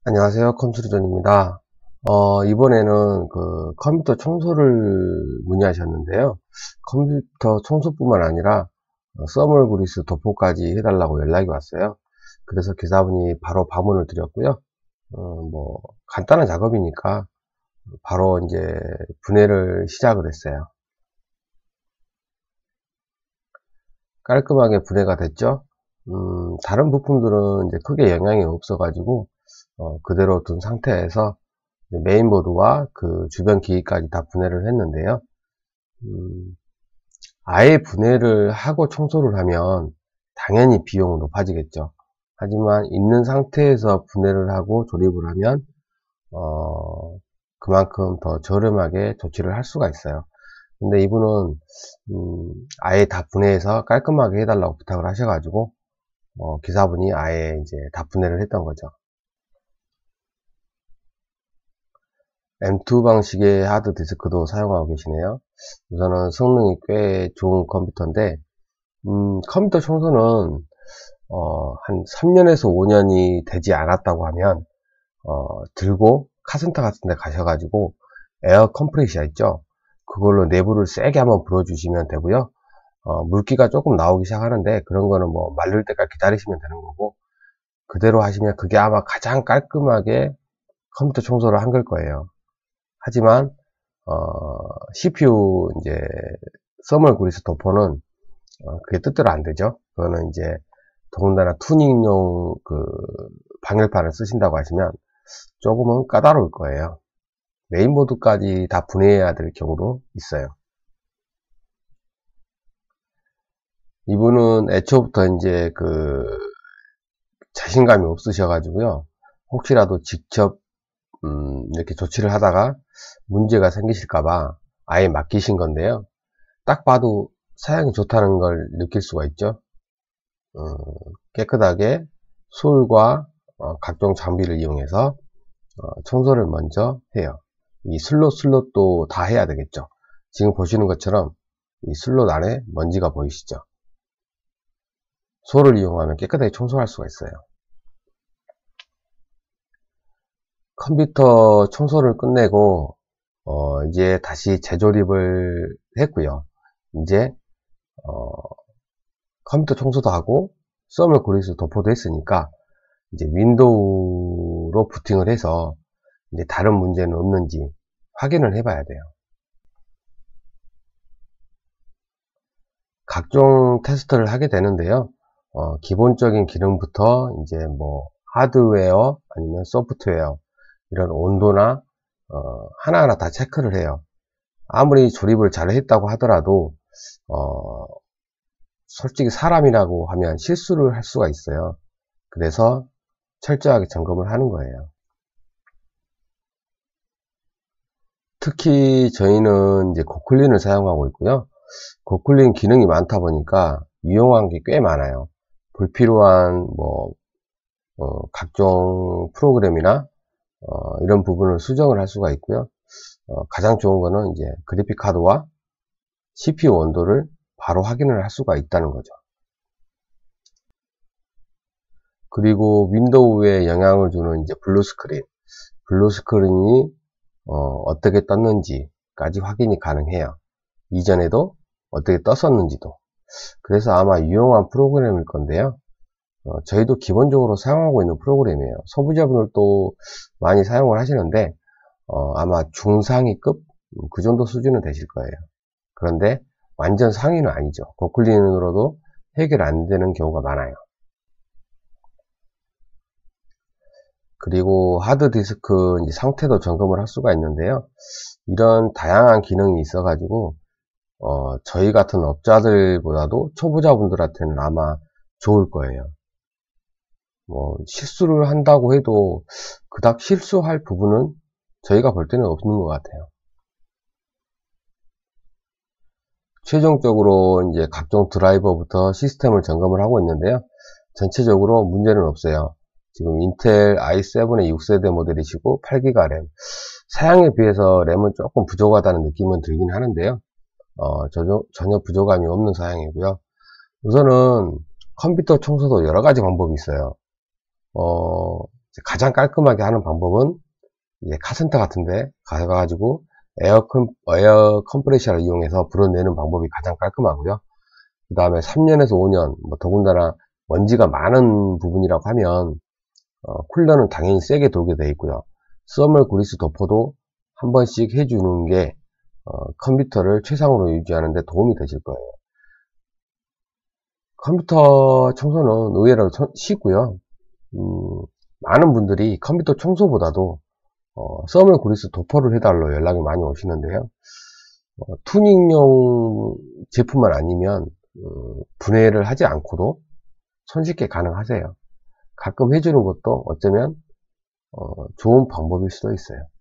안녕하세요. 컴퓨터존입니다. 이번에는 그 컴퓨터 청소를 문의하셨는데요. 컴퓨터 청소뿐만 아니라 써멀 그리스 도포까지 해달라고 연락이 왔어요. 그래서 기사분이 바로 방문을 드렸고요. 뭐 간단한 작업이니까 바로 이제 분해를 시작을 했어요. 깔끔하게 분해가 됐죠. 다른 부품들은 이제 크게 영향이 없어가지고 그대로 둔 상태에서 메인보드와 그 주변 기기까지 다 분해를 했는데요. 아예 분해를 하고 청소를 하면 당연히 비용은 높아지겠죠. 하지만 있는 상태에서 분해를 하고 조립을 하면 그만큼 더 저렴하게 조치를 할 수가 있어요. 근데 이분은 아예 다 분해해서 깔끔하게 해달라고 부탁을 하셔가지고 기사분이 아예 이제 다 분해를 했던 거죠. M2 방식의 하드디스크도 사용하고 계시네요. 우선은 성능이 꽤 좋은 컴퓨터인데 컴퓨터 청소는 한 3년에서 5년이 되지 않았다고 하면 들고 카센터 같은 데 가셔가지고 에어 컴프레셔 있죠, 그걸로 내부를 세게 한번 불어주시면 되고요. 물기가 조금 나오기 시작하는데 그런 거는 뭐 마를 때까지 기다리시면 되는 거고, 그대로 하시면 그게 아마 가장 깔끔하게 컴퓨터 청소를 한 걸 거예요. 하지만 CPU 이제 써멀 그리스 도포는 그게 뜻대로 안 되죠. 그거는 이제 더군다나 투닝용 그 방열판을 쓰신다고 하시면 조금은 까다로울 거예요. 메인보드까지 다 분해해야 될 경우도 있어요. 이분은 애초부터 이제 그 자신감이 없으셔가지고요. 혹시라도 직접 이렇게 조치를 하다가 문제가 생기실까봐 아예 맡기신 건데요. 딱 봐도 사양이 좋다는 걸 느낄 수가 있죠. 깨끗하게 솔과 각종 장비를 이용해서 청소를 먼저 해요. 이 슬롯도 다 해야 되겠죠. 지금 보시는 것처럼 이 슬롯 안에 먼지가 보이시죠. 솔을 이용하면 깨끗하게 청소할 수가 있어요. 컴퓨터 청소를 끝내고 이제 다시 재조립을 했고요. 이제 컴퓨터 청소도 하고 써멀 그리스 도포도 했으니까 이제 윈도우로 부팅을 해서 이제 다른 문제는 없는지 확인을 해 봐야 돼요. 각종 테스트를 하게 되는데요. 기본적인 기능부터 이제 뭐 하드웨어 아니면 소프트웨어 이런 온도나 하나하나 다 체크를 해요. 아무리 조립을 잘 했다고 하더라도 솔직히 사람이라고 하면 실수를 할 수가 있어요. 그래서 철저하게 점검을 하는 거예요. 특히 저희는 이제 고클린을 사용하고 있고요. 고클린 기능이 많다 보니까 유용한 게 꽤 많아요. 불필요한 뭐 각종 프로그램이나 이런 부분을 수정을 할 수가 있고요. 가장 좋은 거는 이제 그래픽 카드와 CPU 온도를 바로 확인을 할 수가 있다는 거죠. 그리고 윈도우에 영향을 주는 이제 블루 스크린이 어떻게 떴는지까지 확인이 가능해요. 이전에도 어떻게 떴었는지도. 그래서 아마 유용한 프로그램일 건데요. 저희도 기본적으로 사용하고 있는 프로그램이에요. 소비자분들도 많이 사용을 하시는데 아마 중상위급 그 정도 수준은 되실 거예요. 그런데 완전 상위는 아니죠. 고클린으로도 해결 안 되는 경우가 많아요. 그리고 하드디스크 상태도 점검을 할 수가 있는데요. 이런 다양한 기능이 있어 가지고 저희 같은 업자들보다도 초보자분들한테는 아마 좋을 거예요. 뭐 실수를 한다고 해도 그닥 실수할 부분은 저희가 볼 때는 없는 것 같아요. 최종적으로 이제 각종 드라이버부터 시스템을 점검을 하고 있는데요. 전체적으로 문제는 없어요. 지금 인텔 i7의 6세대 모델이시고 8기가 램, 사양에 비해서 램은 조금 부족하다는 느낌은 들긴 하는데요. 전혀 부족함이 없는 사양이고요. 우선은 컴퓨터 청소도 여러가지 방법이 있어요. 가장 깔끔하게 하는 방법은 이제 카센터 같은데 가가지고 에어 컴프레셔를 이용해서 불어내는 방법이 가장 깔끔하고요. 그 다음에 3년에서 5년, 더군다나 먼지가 많은 부분이라고 하면 쿨러는 당연히 세게 돌게 되어 있고요. 썸을 그리스 도포도 한 번씩 해주는 게 컴퓨터를 최상으로 유지하는 데 도움이 되실 거예요. 컴퓨터 청소는 의외로 쉽고요. 많은 분들이 컴퓨터 청소보다도 썸을 그리스 도포를 해달라고 연락이 많이 오시는데요. 투닝용 제품만 아니면 분해를 하지 않고도 손쉽게 가능하세요. 가끔 해주는 것도 어쩌면 좋은 방법일 수도 있어요.